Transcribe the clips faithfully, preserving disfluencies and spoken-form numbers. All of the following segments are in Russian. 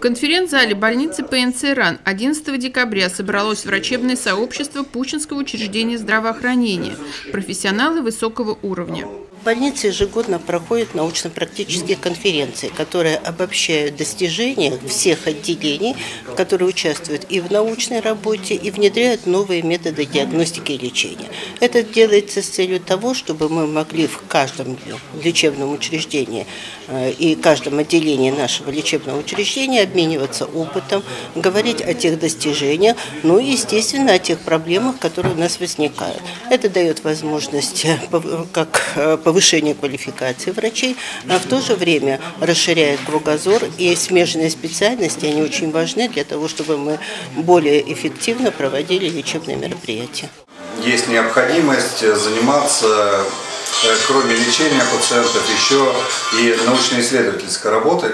конференц-зале больницы Пэ Эн Цэ РАН одиннадцатого декабря собралось врачебное сообщество Пущинского учреждения здравоохранения, профессионалы высокого уровня. В больнице ежегодно проходят научно-практические конференции, которые обобщают достижения всех отделений, которые участвуют и в научной работе, и внедряют новые методы диагностики и лечения. Это делается с целью того, чтобы мы могли в каждом лечебном учреждении и каждом отделении нашего лечебного учреждения обмениваться опытом, говорить о тех достижениях, ну и, естественно, о тех проблемах, которые у нас возникают. Это дает возможность как повышение квалификации врачей, а в то же время расширяет кругозор, и смежные специальности, они очень важны для того, чтобы мы более эффективно проводили лечебные мероприятия. Есть необходимость заниматься, кроме лечения пациентов, еще и научно-исследовательской работой.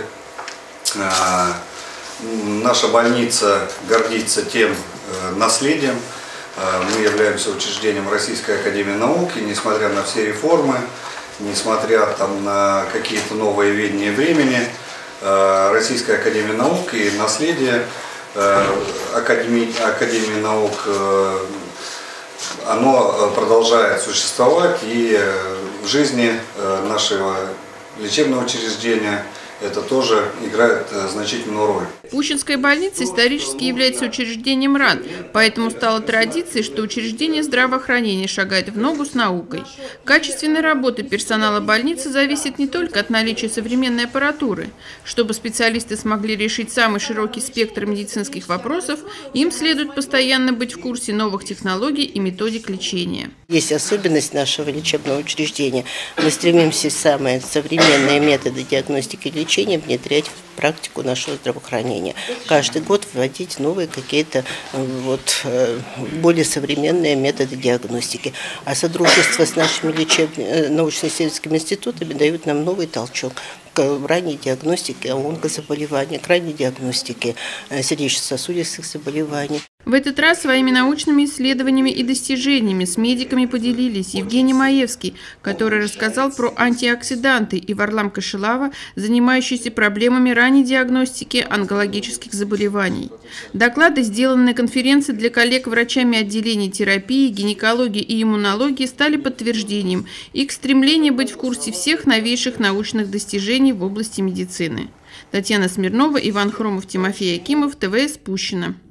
Наша больница гордится тем наследием. Мы являемся учреждением Российской академии наук, и несмотря на все реформы, несмотря там, на какие-то новые видения времени, Российская академия наук и наследие Академии, Академии наук, оно продолжает существовать, и в жизни нашего лечебного учреждения это тоже играет значительную роль. Пущинская больница исторически является учреждением РАН, поэтому стало традицией, что учреждение здравоохранения шагает в ногу с наукой. Качественная работа персонала больницы зависит не только от наличия современной аппаратуры. Чтобы специалисты смогли решить самый широкий спектр медицинских вопросов, им следует постоянно быть в курсе новых технологий и методик лечения. Есть особенность нашего лечебного учреждения. Мы стремимся самые современные методы диагностики и лечения внедрять в практику нашего здравоохранения. Каждый год вводить новые какие-то вот, более современные методы диагностики. А сотрудничество с нашими лечебными научно-исследовательскими институтами дают нам новый толчок к ранней диагностике онкозаболеваний, к ранней диагностике сердечно-сосудистых заболеваний. В этот раз своими научными исследованиями и достижениями с медиками поделились Евгений Маевский, который рассказал про антиоксиданты, и Варлам Кашилава, занимающийся проблемами ранней диагностики онкологических заболеваний. Доклады, сделанные на конференции для коллег врачами отделений терапии, гинекологии и иммунологии, стали подтверждением их стремления быть в курсе всех новейших научных достижений в области медицины. Татьяна Смирнова, Иван Хромов, Тимофей Акимов, ТВ Пущино.